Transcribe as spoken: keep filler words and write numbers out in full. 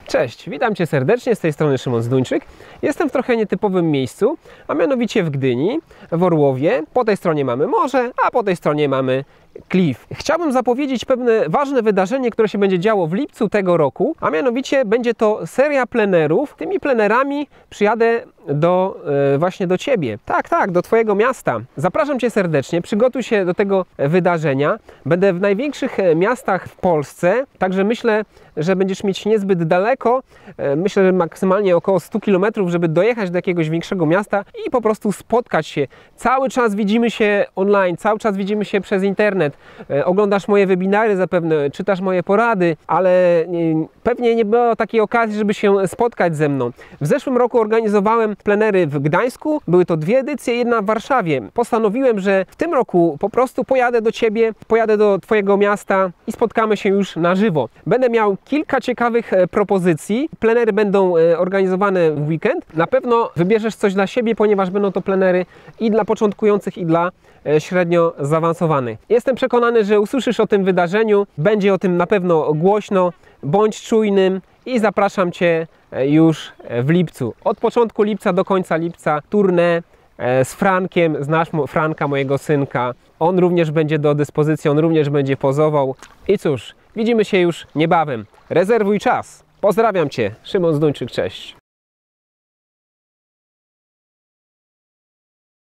Cześć, witam Cię serdecznie, z tej strony Szymon Zduńczyk. Jestem w trochę nietypowym miejscu, a mianowicie w Gdyni, w Orłowie. Po tej stronie mamy morze, a po tej stronie mamy klif. Chciałbym zapowiedzieć pewne ważne wydarzenie, które się będzie działo w lipcu tego roku, a mianowicie będzie to seria plenerów. Tymi plenerami przyjadę do, e, właśnie do Ciebie. Tak, tak, do Twojego miasta. Zapraszam Cię serdecznie, przygotuj się do tego wydarzenia. Będę w największych miastach w Polsce, także myślę, że będziesz mieć niezbyt daleko. E, myślę, że maksymalnie około stu kilometrów, żeby dojechać do jakiegoś większego miasta i po prostu spotkać się. Cały czas widzimy się online, cały czas widzimy się przez internet. E, oglądasz moje webinary zapewne, czytasz moje porady, ale nie, pewnie nie było takiej okazji, żeby się spotkać ze mną. W zeszłym roku organizowałem plenery w Gdańsku, były to dwie edycje, jedna w Warszawie. Postanowiłem, że w tym roku po prostu pojadę do Ciebie, pojadę do Twojego miasta i spotkamy się już na żywo. Będę miał kilka ciekawych propozycji. Plenery będą organizowane w weekend. Na pewno wybierzesz coś dla siebie, ponieważ będą to plenery i dla początkujących, i dla średnio zaawansowanych. Jestem przekonany, że usłyszysz o tym wydarzeniu, będzie o tym na pewno głośno. Bądź czujnym i zapraszam Cię już w lipcu. Od początku lipca do końca lipca tournée z Frankiem. Znasz Franka, mojego synka. On również będzie do dyspozycji, on również będzie pozował. I cóż, widzimy się już niebawem. Rezerwuj czas. Pozdrawiam Cię. Szymon Zduńczyk, cześć.